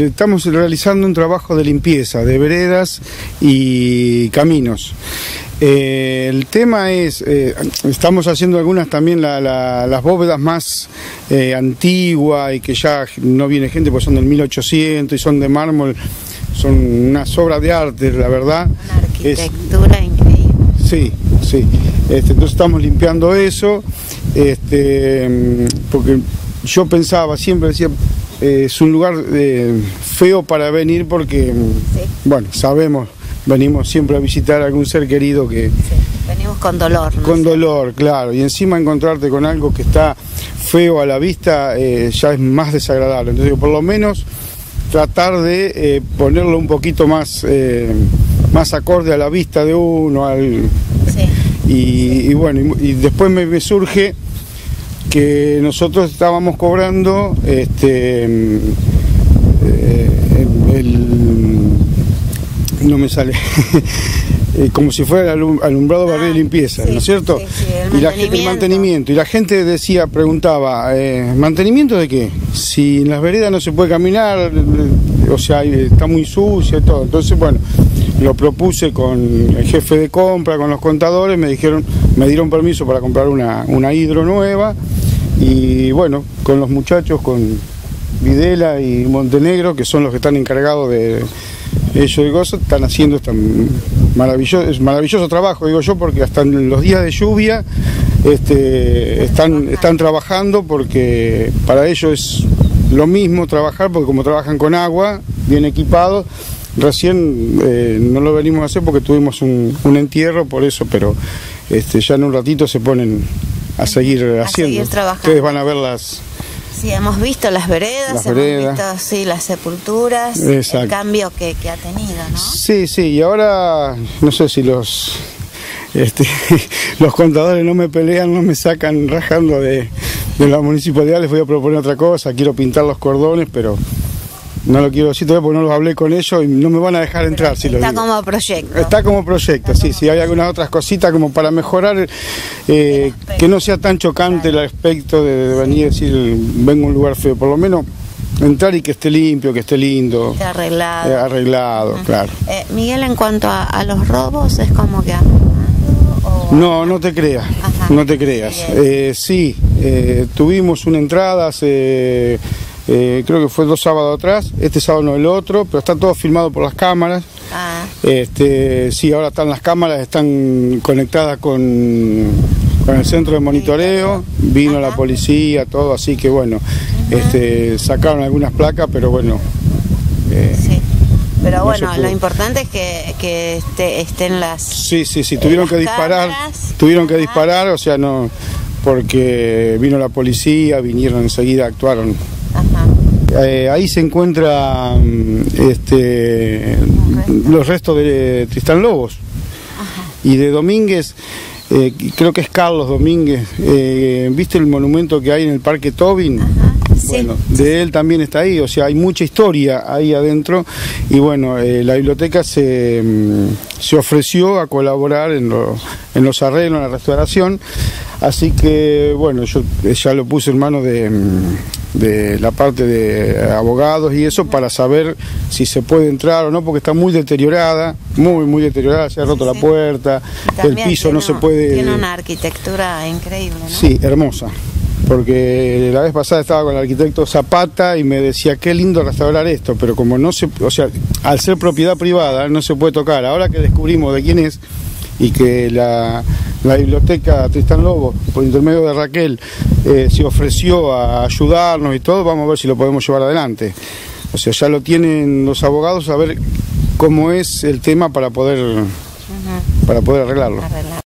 estamos realizando un trabajo de limpieza de veredas y caminos. El tema es, estamos haciendo algunas también las bóvedas más antiguas y que ya no viene gente porque son del 1800 y son de mármol, son unas obras de arte, la verdad. Una arquitectura increíble. Sí, sí. Entonces estamos limpiando eso, porque yo pensaba, siempre decía, es un lugar feo para venir porque, sí, bueno, sabemos, venimos siempre a visitar a algún ser querido que... Sí, venimos con dolor, ¿no? Con dolor, claro, y encima encontrarte con algo que está feo a la vista ya es más desagradable. Entonces, por lo menos tratar de ponerlo un poquito más acorde a la vista de uno, sí. Y bueno, y después me surge que nosotros estábamos cobrando no me sale como si fuera el alumbrado, barrio y limpieza, sí, ¿no es cierto? Sí, sí, el mantenimiento. Y la gente decía, preguntaba, ¿mantenimiento de qué? Si en las veredas no se puede caminar, o sea, está muy sucio y todo. Entonces, bueno, lo propuse con el jefe de compra, con los contadores, me dieron permiso para comprar una hidro nueva, y bueno, con los muchachos, con Videla y Montenegro, que son los que están encargados de ellos de cosas, están haciendo maravilloso trabajo, digo yo, porque hasta en los días de lluvia están trabajando, porque para ellos es lo mismo trabajar, porque como trabajan con agua, bien equipados. Recién no lo venimos a hacer porque tuvimos un entierro, por eso, pero ya en un ratito se ponen a seguir haciendo. Seguir trabajando. Ustedes van a ver las... Sí, hemos visto las veredas, hemos visto, sí, las sepulturas, exacto, el cambio que ha tenido, ¿no? Sí, sí, y ahora no sé si los contadores no me pelean, no me sacan rajando de la municipalidad, les voy a proponer otra cosa, quiero pintar los cordones, pero no lo quiero decir todavía porque no los hablé con ellos y no me van a dejar entrar. Si está como proyecto. Está como proyecto, sí, sí, hay algunas otras cositas como para mejorar, que no sea tan chocante el aspecto de venir y decir, vengo a un lugar feo, por lo menos entrar y que esté limpio, que esté lindo. Esté arreglado. Arreglado, claro. Miguel, en cuanto a los robos, ¿es como que han... No, no te creas, no te creas. Sí, tuvimos una entrada hace... creo que fue 2 sábados atrás, este sábado no el otro, pero está todo filmado por las cámaras. Sí, ahora las cámaras están conectadas con el centro de monitoreo, vino la policía, todo, así que bueno, sacaron algunas placas, pero bueno. Sí. Pero bueno, lo importante es que estén las... Sí, tuvieron que disparar, o sea, no, porque vino la policía, vinieron enseguida, actuaron. Ahí se encuentran los restos de Tristán Lobos. Y de Domínguez, creo que es Carlos Domínguez. ¿Viste el monumento que hay en el Parque Tobin? Bueno, de él también está ahí, o sea, hay mucha historia ahí adentro, y bueno, la biblioteca se ofreció a colaborar en los arreglos, en la restauración, así que bueno, yo ya lo puse en manos de la parte de abogados y eso, para saber si se puede entrar o no, porque está muy deteriorada, muy deteriorada, se ha roto la puerta, el piso no se puede... Tiene una arquitectura increíble, ¿no? Sí, hermosa. Porque la vez pasada estaba con el arquitecto Zapata y me decía, qué lindo restaurar esto, pero como no se, o sea, al ser propiedad privada no se puede tocar. Ahora que descubrimos de quién es y que la biblioteca Tristán Lobos, por intermedio de Raquel, se ofreció a ayudarnos y todo, vamos a ver si lo podemos llevar adelante. O sea, ya lo tienen los abogados a ver cómo es el tema para poder arreglarlo.